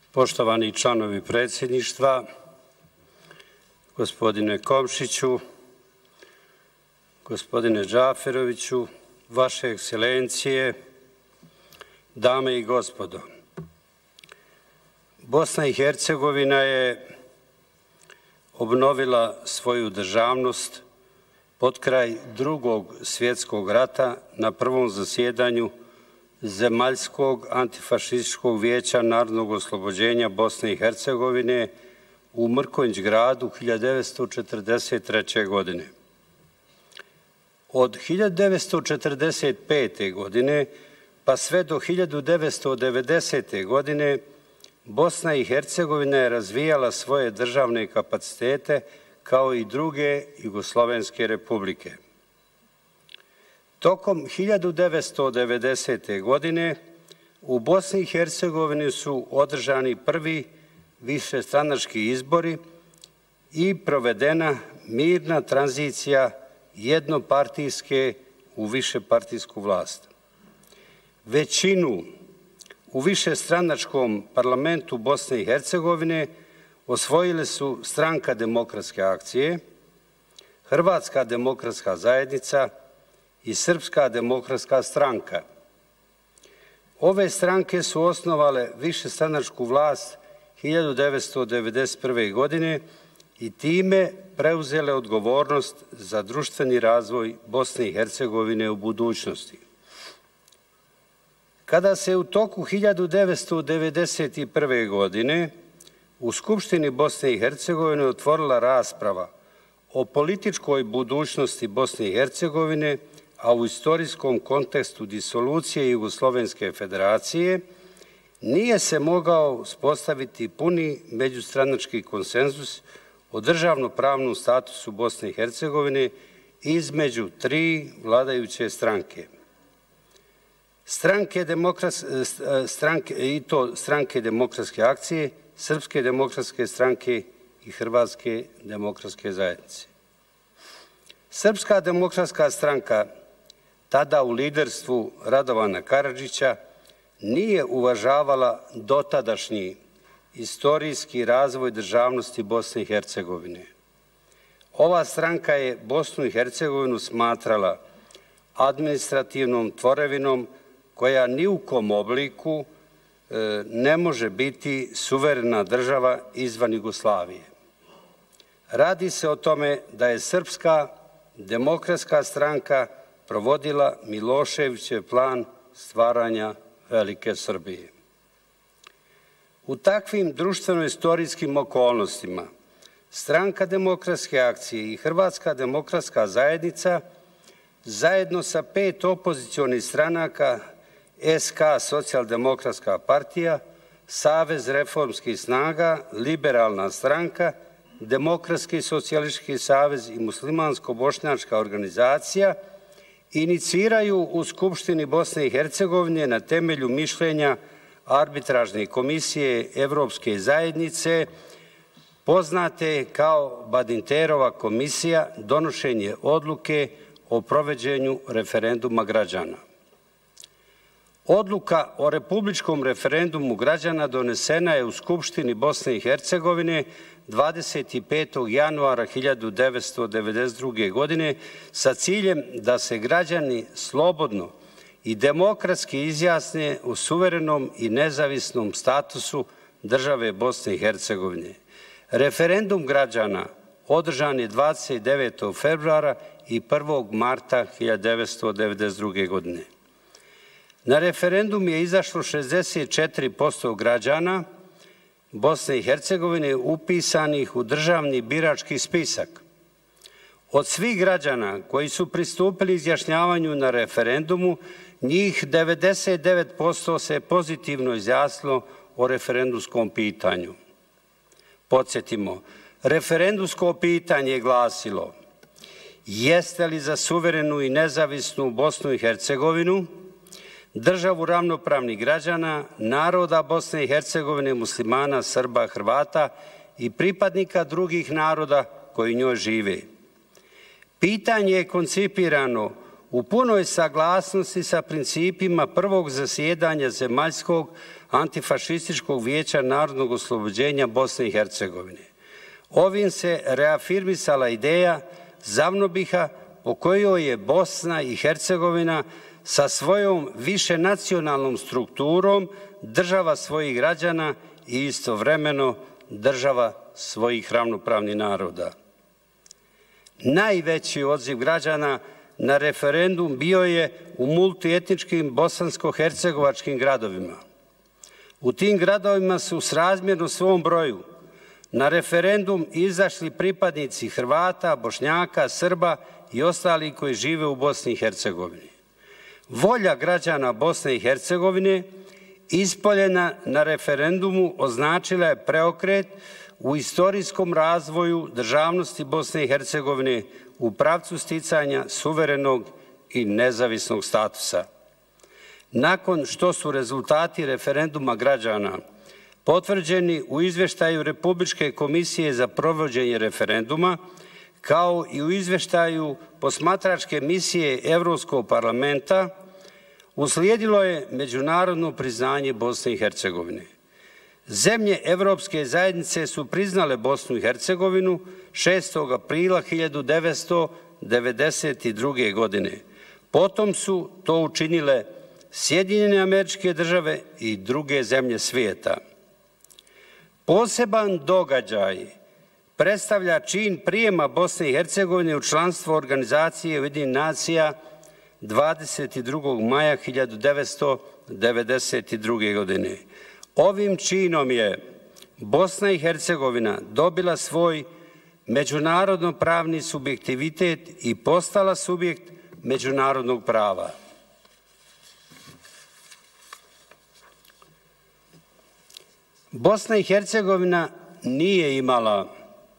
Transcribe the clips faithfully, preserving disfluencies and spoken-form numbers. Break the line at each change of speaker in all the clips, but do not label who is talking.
Poštovani članovi predsjedništva, gospodine Komšiću, gospodine Džaferoviću, vaše ekscelencije, dame i gospodo. Bosna i Hercegovina je obnovila svoju državnost potkraj Drugog svjetskog rata na prvom zasjedanju Zemaljskog antifašističkog vijeća narodnog oslobođenja Bosne i Hercegovine u Mrkonjić-gradu hiljadu devetsto četrdeset treće. godine. Od hiljadu devetsto četrdeset pete. godine pa sve do hiljadu devetsto devedesete. godine Bosna i Hercegovina je razvijala svoje državne kapacitete kao i druge jugoslovenske republike. Tokom hiljadu devetsto devedesete. godine u Bosni i Hercegovini su održani prvi višestranački izbori i provedena mirna tranzicija jednopartijske u višepartijsku vlast. Većinu u višestranačkom parlamentu Bosne i Hercegovine osvojile su Stranka demokratske akcije, Hrvatska demokratska zajednica i Srpska demokratska stranka. Ove stranke su osnovale višestranačku vlast hiljadu devetsto devedeset prve. godine i time preuzele odgovornost za društveni razvoj Bosne i Hercegovine u budućnosti. Kada se u toku hiljadu devetsto devedeset prve. godine u Skupštini Bosne i Hercegovine otvorila rasprava o političkoj budućnosti Bosne i Hercegovine, a u istorijskom kontekstu disolucije Jugoslovenske federacije, nije se mogao uspostaviti puni međustranački konsenzus o državno-pravnom statusu Bosne i Hercegovine između tri vladajuće stranke. Stranke stranke, i to Stranke demokratske akcije, Srpske demokratske stranke i Hrvatske demokratske zajednice. Srpska demokratska stranka, tada u liderstvu Radovana Karadžića, nije uvažavala dotadašnji istorijski razvoj državnosti Bosne i Hercegovine. Ova stranka je Bosnu i Hercegovinu smatrala administrativnom tvorevinom koja ni u kom obliku ne može biti suverena država izvan Jugoslavije. Radi se o tome da je Srpska demokratska stranka provodila Miloševićev plan stvaranja velike Srbije. U takvim društveno-istorijskim okolnostima Stranka demokratske akcije i Hrvatska demokratska zajednica zajedno sa pet opozicionih stranaka S K Socijaldemokratska partija, Savez reformskih snaga, Liberalna stranka, Demokratski socijalistički savez i Muslimansko-bošnjačka organizacija iniciraju u Skupštini Bosne i Hercegovine na temelju mišljenja Arbitražne komisije Evropske zajednice, poznate kao Badinterova komisija, donošenje odluke o provođenju referenduma građana. Odluka o republičkom referendumu građana donesena je u Skupštini Bosne i Hercegovine dvadeset petog januara hiljadu devetsto devedeset druge. godine sa ciljem da se građani slobodno i demokratski izjasne o suverenom i nezavisnom statusu države Bosne i Hercegovine. Referendum građana održan je dvadeset devetog februara i prvog marta hiljadu devetsto devedeset druge. godine. Na referendum je izašlo šezdeset četiri posto građana Bosne i Hercegovine upisanih u državni birački spisak. Od svih građana koji su pristupili izjašnjavanju na referendumu, njih devedeset devet posto se pozitivno izjasnilo o referendumskom pitanju. Podsjetimo, referendumsko pitanje je glasilo: jeste li za suverenu i nezavisnu Bosnu i Hercegovinu, državu ravnopravnih građana, naroda Bosne i Hercegovine, muslimana, Srba, Hrvata i pripadnika drugih naroda koji u njoj žive. Pitanje je koncipirano u punoj saglasnosti sa principima prvog zasjedanja Zemaljskog antifašističkog vijeća narodnog oslobođenja Bosne i Hercegovine. Ovim se reafirmisala ideja Zavnobiha po kojoj je Bosna i Hercegovina sa svojom višenacionalnom strukturom država svojih građana i istovremeno država svojih ravnopravnih naroda. Najveći odziv građana na referendum bio je u multietničkim bosansko-hercegovačkim gradovima. U tim gradovima su srazmjerno svom broju na referendum izašli pripadnici Hrvata, Bošnjaka, Srba i ostali koji žive u Bosni i Hercegovini. Volja građana Bosne i Hercegovine ispoljena na referendumu označila je preokret u istorijskom razvoju državnosti Bosne i Hercegovine u pravcu sticanja suverenog i nezavisnog statusa. Nakon što su rezultati referenduma građana potvrđeni u izveštaju Republičke komisije za provođenje referenduma, kao i u izveštaju posmatračke misije Evropskog parlamenta, uslijedilo je međunarodno priznanje Bosne i Hercegovine. Zemlje Evropske zajednice su priznale Bosnu i Hercegovinu šestog aprila hiljadu devetsto devedeset druge. godine. Potom su to učinile Sjedinjene Američke Države i druge zemlje svijeta. Poseban događaj predstavlja čin prijema Bosne i Hercegovine u članstvo Organizacije Ujedinjenih nacija dvadeset drugog maja hiljadu devetsto devedeset druge. godine. Ovim činom je Bosna i Hercegovina dobila svoj međunarodno pravni subjektivitet i postala subjekt međunarodnog prava. Bosna i Hercegovina nije imala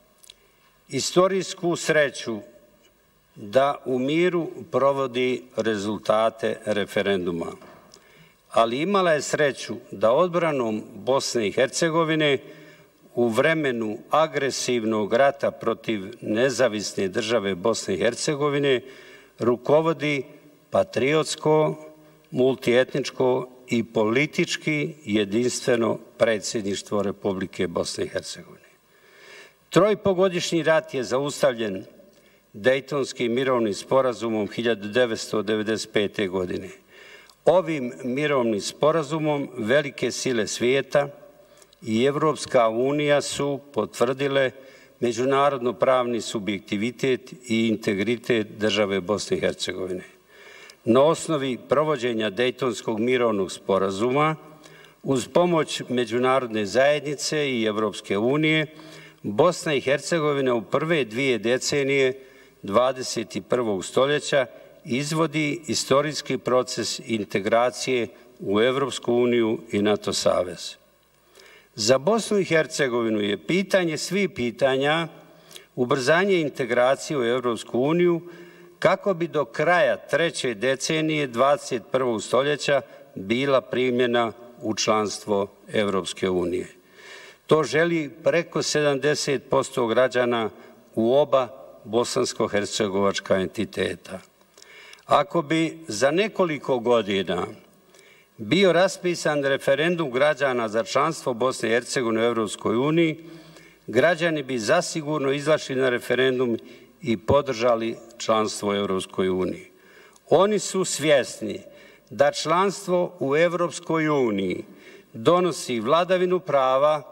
istorijsku sreću da u miru provodi rezultate referenduma, ali imala je sreću da odbranom Bosne i Hercegovine u vremenu agresivnog rata protiv nezavisne države Bosne i Hercegovine rukovodi patriotsko, multietničko i politički jedinstveno predsjedništvo Republike Bosne i Hercegovine. Trojpogodišnji rat je zaustavljen Dejtonskim mirovnim sporazumom hiljadu devetsto devedeset pete. godine. Ovim mirovnim sporazumom velike sile svijeta i Evropska unija su potvrdile međunarodno pravni subjektivitet i integritet države Bosne i Hercegovine. Na osnovi provođenja Dejtonskog mirovnog sporazuma, uz pomoć međunarodne zajednice i Evropske unije, Bosna i Hercegovina u prve dvije decenije dvadeset prvog stoljeća izvodi istorijski proces integracije u Evropsku uniju i NATO savez. Za Bosnu i Hercegovinu je pitanje svih pitanja ubrzanje integracije u Evropsku uniju kako bi do kraja treće decenije dvadeset prvog stoljeća bila primljena u članstvo Evropske unije. To želi preko sedamdeset posto građana u oba bosansko-hercegovačka entiteta. Ako bi za nekoliko godina bio raspisan referendum građana za članstvo Bosne i Hercegovine u Evropskoj uniji, građani bi zasigurno izašli na referendum i podržali članstvo u Evropskoj uniji. Oni su svjesni da članstvo u Evropskoj uniji donosi vladavinu prava,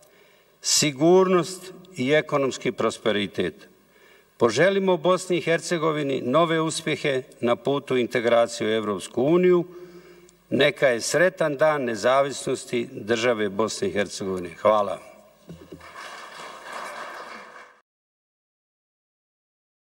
sigurnost i ekonomski prosperitet. Poželimo Bosni i Hercegovini nove uspjehe na putu integracije u Evropsku uniju. Neka je sretan dan nezavisnosti države Bosne i Hercegovine. Hvala.